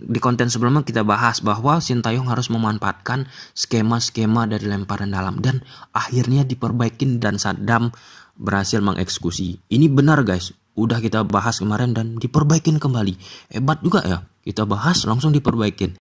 di konten sebelumnya kita bahas bahwa Sintayong harus memanfaatkan skema-skema dari lemparan dalam dan akhirnya diperbaikin dan Saddam berhasil mengeksekusi. Ini benar guys, udah kita bahas kemarin dan diperbaikin kembali. Hebat juga ya, kita bahas langsung diperbaikin.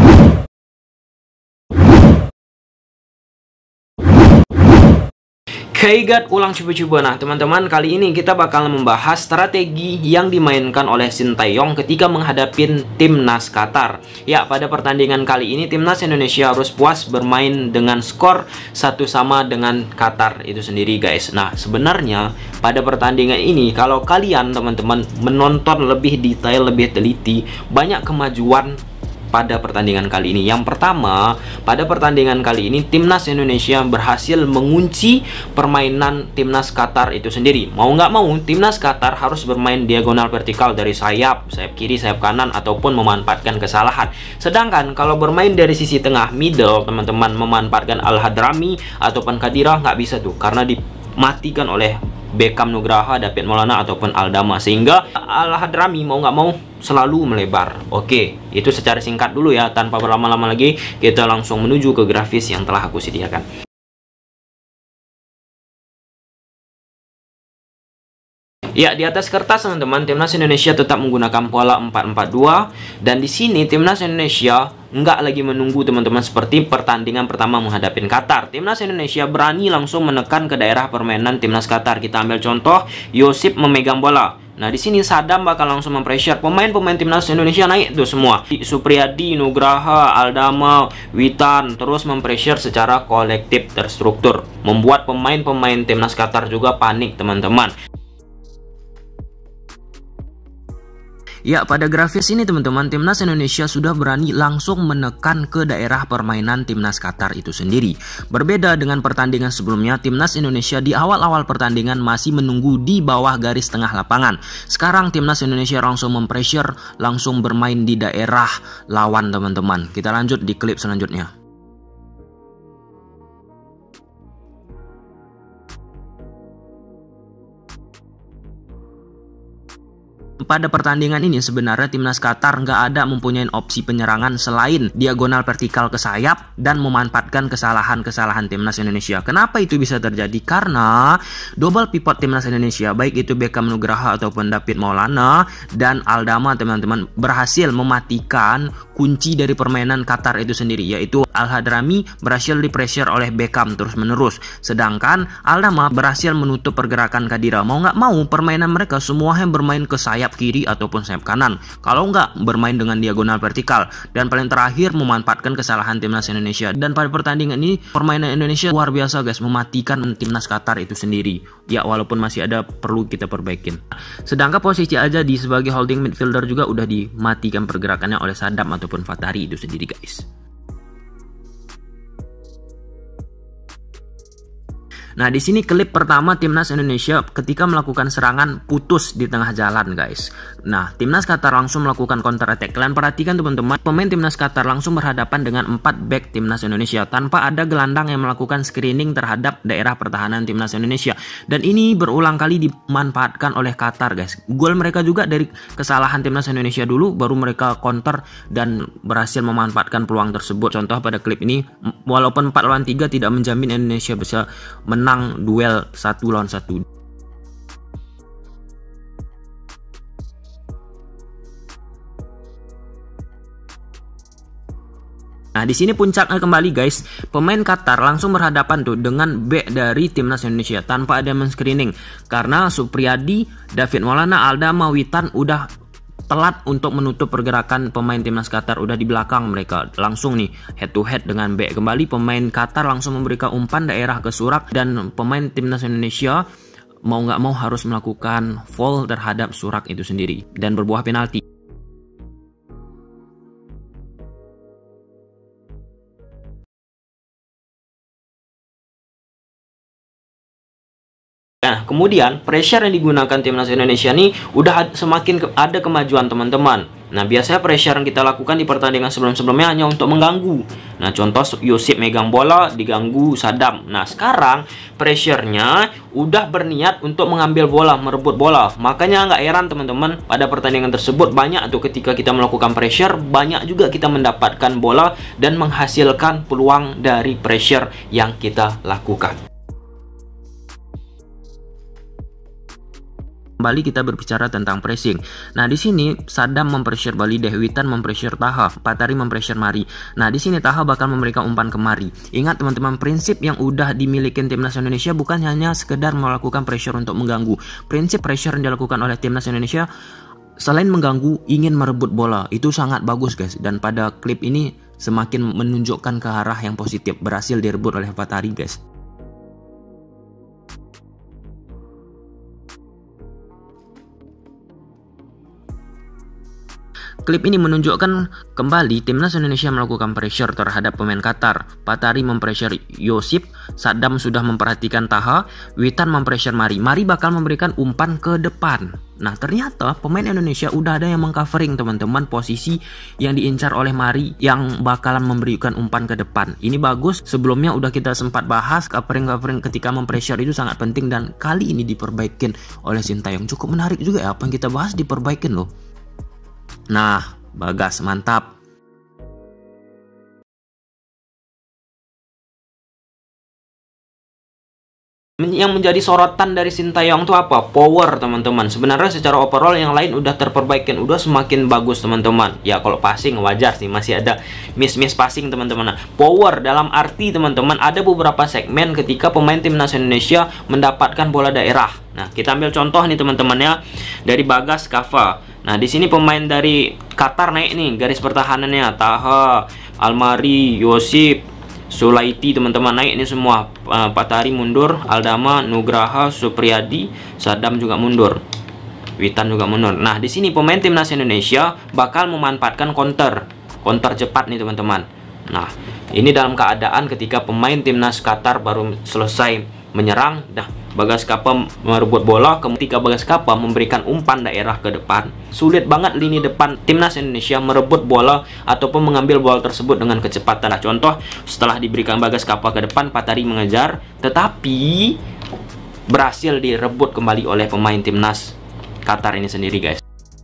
Kaigat ulang coba-coba. Nah teman-teman, kali ini kita bakal membahas strategi yang dimainkan oleh Sintayong ketika menghadapi timnas Qatar. Ya, pada pertandingan kali ini timnas Indonesia harus puas bermain dengan skor 1-1 dengan Qatar itu sendiri guys. Nah sebenarnya pada pertandingan ini kalau kalian teman-teman menonton lebih detail, lebih teliti, banyak kemajuan pada pertandingan kali ini. Yang pertama, pada pertandingan kali ini timnas Indonesia berhasil mengunci permainan timnas Qatar itu sendiri. Mau nggak mau, timnas Qatar harus bermain diagonal vertikal dari sayap kiri, sayap kanan, ataupun memanfaatkan kesalahan. Sedangkan kalau bermain dari sisi tengah middle, teman-teman memanfaatkan Al-Hadrami ataupun Khadirah nggak bisa tuh, karena dimatikan oleh Beckham Nugraha, David Maulana ataupun Aldama, sehingga Al-Hadrami mau nggak mau selalu melebar. Oke, itu secara singkat dulu ya, tanpa berlama-lama lagi kita langsung menuju ke grafis yang telah aku sediakan. Ya, di atas kertas teman-teman, timnas Indonesia tetap menggunakan pola 4-4-2 dan di sini timnas Indonesia nggak lagi menunggu teman-teman seperti pertandingan pertama menghadapi Qatar. Timnas Indonesia berani langsung menekan ke daerah permainan timnas Qatar. Kita ambil contoh, Yosip memegang bola. Nah, di sini Saddam bakal langsung mempressure pemain-pemain timnas Indonesia, naik tuh semua. Supriyadi, Nugraha, Aldama, Witan terus mempressure secara kolektif terstruktur, membuat pemain-pemain timnas Qatar juga panik teman-teman. Ya, pada grafis ini teman-teman, timnas Indonesia sudah berani langsung menekan ke daerah permainan timnas Qatar itu sendiri. Berbeda dengan pertandingan sebelumnya, timnas Indonesia di awal-awal pertandingan masih menunggu di bawah garis tengah lapangan. Sekarang timnas Indonesia langsung mempressure, langsung bermain di daerah lawan teman-teman. Kita lanjut di klip selanjutnya. Pada pertandingan ini sebenarnya timnas Qatar nggak ada mempunyai opsi penyerangan selain diagonal vertikal ke sayap dan memanfaatkan kesalahan-kesalahan timnas Indonesia. Kenapa itu bisa terjadi? Karena double pivot timnas Indonesia, baik itu Beckham Nugraha ataupun David Maulana dan Aldama teman-teman, berhasil mematikan kunci dari permainan Qatar itu sendiri, yaitu Al-Hadrami berhasil di-pressure oleh Beckham terus-menerus. Sedangkan Aldama berhasil menutup pergerakan Khadirah. Mau nggak mau permainan mereka semuanya bermain ke sayap kiri ataupun sayap kanan, kalau nggak bermain dengan diagonal vertikal. Dan paling terakhir memanfaatkan kesalahan timnas Indonesia. Dan pada pertandingan ini permainan Indonesia luar biasa guys, mematikan timnas Qatar itu sendiri. Ya, walaupun masih ada perlu kita perbaikin. Sedangkan posisi aja di sebagai holding midfielder juga udah dimatikan pergerakannya oleh Saddam ataupun Fatari itu sendiri guys. Nah, di sini klip pertama timnas Indonesia ketika melakukan serangan putus di tengah jalan, guys. Nah, timnas Qatar langsung melakukan counter attack. Kalian perhatikan teman-teman, pemain timnas Qatar langsung berhadapan dengan 4 back timnas Indonesia tanpa ada gelandang yang melakukan screening terhadap daerah pertahanan timnas Indonesia. Dan ini berulang kali dimanfaatkan oleh Qatar, guys. Gol mereka juga dari kesalahan timnas Indonesia dulu, baru mereka counter dan berhasil memanfaatkan peluang tersebut. Contoh pada klip ini, walaupun 4 lawan 3 tidak menjamin Indonesia bisa menang duel 1 lawan 1. Nah, di sini puncaknya kembali guys. Pemain Qatar langsung berhadapan tuh dengan back dari timnas Indonesia tanpa ada men-screening. Karena Supriyadi, David Maulana, Aldama, Witan udah telat untuk menutup pergerakan pemain timnas Qatar, udah di belakang mereka. Langsung nih head to head dengan back. Kembali pemain Qatar langsung memberikan umpan daerah ke Surak dan pemain timnas Indonesia mau nggak mau harus melakukan foul terhadap Surak itu sendiri dan berbuah penalti. Nah, kemudian pressure yang digunakan timnas Indonesia nih udah semakin ada kemajuan teman-teman. Nah, biasanya pressure yang kita lakukan di pertandingan sebelum-sebelumnya hanya untuk mengganggu. Nah, contoh Yosip megang bola, diganggu Saddam. Nah, sekarang pressure-nya udah berniat untuk mengambil bola, merebut bola. Makanya nggak heran teman-teman, pada pertandingan tersebut banyak tuh ketika kita melakukan pressure, banyak juga kita mendapatkan bola dan menghasilkan peluang dari pressure yang kita lakukan. Kembali kita berbicara tentang pressing. Nah, di sini Saddam mempressure Balideh, Witan mempressure Taha, Phatari mempressure Mari. Nah, di sini Taha bakal memberikan umpan ke Mari. Ingat teman-teman, prinsip yang udah dimiliki timnas Indonesia bukan hanya sekedar melakukan pressure untuk mengganggu. Prinsip pressure yang dilakukan oleh timnas Indonesia selain mengganggu, ingin merebut bola. Itu sangat bagus guys. Dan pada klip ini semakin menunjukkan ke arah yang positif. Berhasil direbut oleh Phatari guys. Klip ini menunjukkan kembali timnas Indonesia melakukan pressure terhadap pemain Qatar. Phatari mempressure Yosip, Saddam sudah memperhatikan Taha, Witan mempressure Mari. Mari bakal memberikan umpan ke depan. Nah, ternyata pemain Indonesia udah ada yang mengcovering teman-teman posisi yang diincar oleh Mari yang bakalan memberikan umpan ke depan. Ini bagus, sebelumnya udah kita sempat bahas covering ketika mempressure itu sangat penting dan kali ini diperbaikin oleh Sintayong. Cukup menarik juga ya, apa yang kita bahas diperbaikin loh. Nah, Bagas mantap. Yang menjadi sorotan dari Sintayong itu apa? Power teman-teman. Sebenarnya secara overall yang lain udah terperbaikin, udah semakin bagus teman-teman. Ya kalau passing wajar sih, masih ada miss passing teman-teman. Nah, power dalam arti teman-teman ada beberapa segmen ketika pemain timnas Indonesia mendapatkan bola daerah. Nah, kita ambil contoh nih teman-teman ya, dari Bagas Kava. Nah, di sini pemain dari Qatar naik nih garis pertahanannya, Taha, Almari, Yosip, Sulaiti teman-teman naik ini semua. Phatari mundur, Aldama, Nugraha, Supriyadi, Saddam juga mundur, Witan juga mundur. Nah, di sini pemain timnas Indonesia bakal memanfaatkan counter cepat nih teman-teman. Nah, ini dalam keadaan ketika pemain timnas Qatar baru selesai menyerang. Nah, Bagas Kava merebut bola, ketika Bagas Kava memberikan umpan daerah ke depan. Sulit banget lini depan timnas Indonesia merebut bola ataupun mengambil bola tersebut dengan kecepatan. Nah, contoh setelah diberikan Bagas Kava ke depan, Phatari mengejar, tetapi berhasil direbut kembali oleh pemain timnas Qatar ini sendiri guys.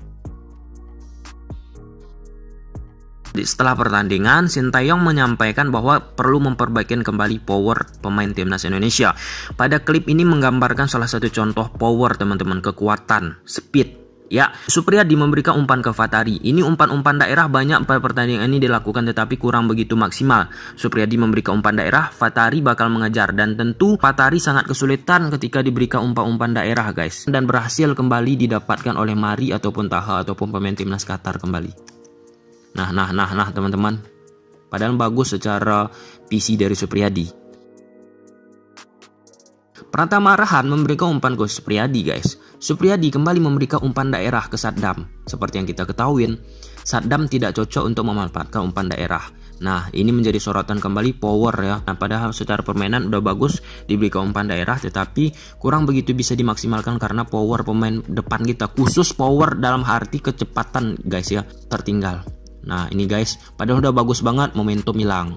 Setelah pertandingan, Sintayong menyampaikan bahwa perlu memperbaiki kembali power pemain timnas Indonesia. Pada klip ini menggambarkan salah satu contoh power teman-teman, kekuatan, speed. Ya, Supriyadi memberikan umpan ke Phatari. Ini umpan-umpan daerah banyak pada pertandingan ini dilakukan tetapi kurang begitu maksimal. Supriyadi memberikan umpan daerah, Phatari bakal mengejar dan tentu Phatari sangat kesulitan ketika diberikan umpan-umpan daerah guys. Dan berhasil kembali didapatkan oleh Mari ataupun Taha ataupun pemain timnas Qatar kembali. Nah teman-teman, padahal bagus secara visi dari Supriyadi. Pratama Arhan memberikan umpan ke Supriyadi guys. Supriyadi kembali memberikan umpan daerah ke Saddam. Seperti yang kita ketahui, Saddam tidak cocok untuk memanfaatkan umpan daerah. Nah, ini menjadi sorotan kembali power ya. Nah, padahal secara permainan udah bagus diberikan umpan daerah, tetapi kurang begitu bisa dimaksimalkan karena power pemain depan kita, khusus power dalam arti kecepatan guys ya, tertinggal. Nah, ini guys, padahal udah bagus banget, momentum hilang.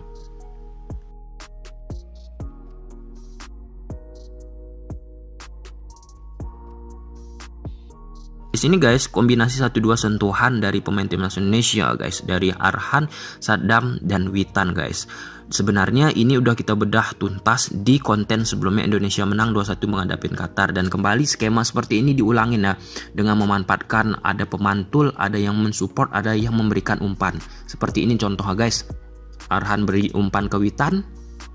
Di sini guys, kombinasi 1-2 sentuhan dari pemain timnas Indonesia guys, dari Arhan, Saddam dan Witan guys. Sebenarnya ini udah kita bedah tuntas di konten sebelumnya Indonesia menang 2-1 menghadapi Qatar, dan kembali skema seperti ini diulangin ya, dengan memanfaatkan ada pemantul, ada yang mensupport, ada yang memberikan umpan. Seperti ini contoh guys. Arhan beri umpan ke Witan,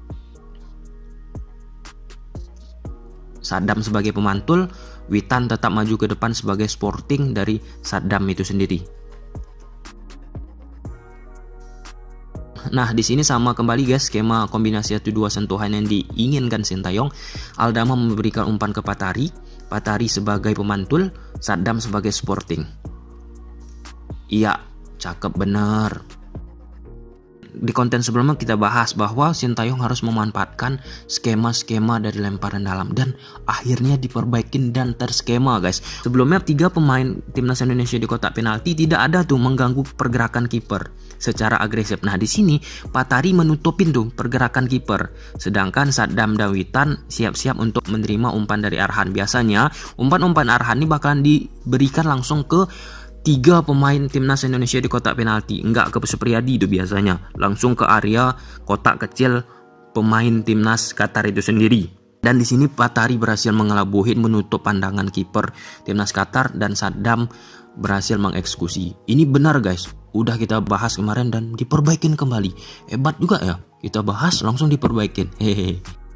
Saddam sebagai pemantul, Witan tetap maju ke depan sebagai sporting dari Saddam itu sendiri. Nah, di sini sama kembali guys, skema kombinasi 1-2 sentuhan yang diinginkan Sintayong. Aldama memberikan umpan ke Phatari, Phatari sebagai pemantul, Saddam sebagai sporting. Iya, cakep bener. di konten sebelumnya kita bahas bahwa Sintayong harus memanfaatkan skema-skema dari lemparan dalam, dan akhirnya diperbaikin dan terskema guys. Sebelumnya 3 pemain timnas Indonesia di kotak penalti tidak ada tuh mengganggu pergerakan kiper secara agresif. Nah di sini Patari menutupin tuh pergerakan kiper, sedangkan Sadam dan Witan siap-siap untuk menerima umpan dari Arhan. Biasanya umpan-umpan Arhan ini bakalan diberikan langsung ke 3 pemain timnas Indonesia di kotak penalti, enggak ke Supriyadi itu biasanya, langsung ke area kotak kecil pemain timnas Qatar itu sendiri. Dan di sini Patari berhasil mengelabuhin menutup pandangan kiper timnas Qatar, dan Sadam berhasil mengeksekusi. Ini benar guys, udah kita bahas kemarin dan diperbaikin kembali. Hebat juga ya, kita bahas langsung diperbaikin. Hehehe.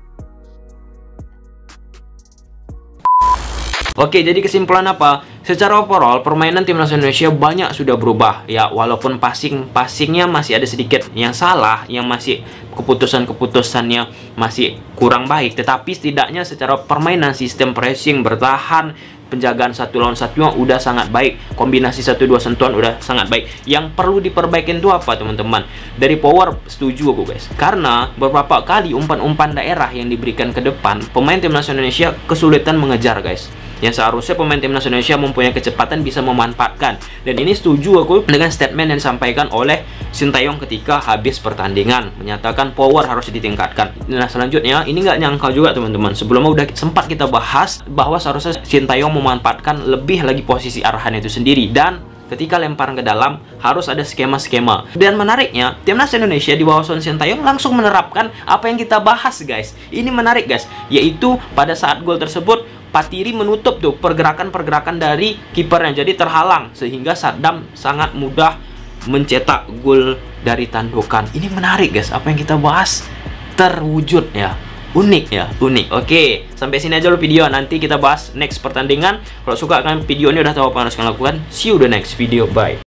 Oke, jadi kesimpulan apa? Secara overall, permainan timnas Indonesia banyak sudah berubah. Ya, walaupun passingnya masih ada sedikit yang salah, yang masih keputusannya masih kurang baik. Tetapi setidaknya secara permainan, sistem pressing, bertahan, penjagaan 1 lawan 1 udah sangat baik. Kombinasi 1-2 sentuhan udah sangat baik. Yang perlu diperbaikin itu apa teman-teman? Dari power setuju aku guys. Karena beberapa kali umpan-umpan daerah yang diberikan ke depan, pemain timnas Indonesia kesulitan mengejar guys. Yang seharusnya pemain timnas Indonesia mempunyai kecepatan bisa memanfaatkan. Dan ini setuju aku dengan statement yang disampaikan oleh Sintayong ketika habis pertandingan, menyatakan power harus ditingkatkan. Nah selanjutnya, ini nggak nyangka juga teman-teman, sebelumnya udah sempat kita bahas bahwa seharusnya Sintayong memanfaatkan lebih lagi posisi Arhan itu sendiri, dan ketika lemparan ke dalam harus ada skema-skema. Dan menariknya, timnas Indonesia di bawah Sintayong langsung menerapkan apa yang kita bahas guys. Ini menarik guys, yaitu pada saat gol tersebut Patiri menutup tuh pergerakan-pergerakan dari kipernya, jadi terhalang sehingga Sadam sangat mudah mencetak gol dari tandukan. Ini menarik guys, apa yang kita bahas terwujud ya. Unik ya, unik. Oke, sampai sini aja dulu video. Nanti kita bahas next pertandingan. Kalau suka kan video ini, udah tahu apa yang harus kalian lakukan. See you the next video. Bye.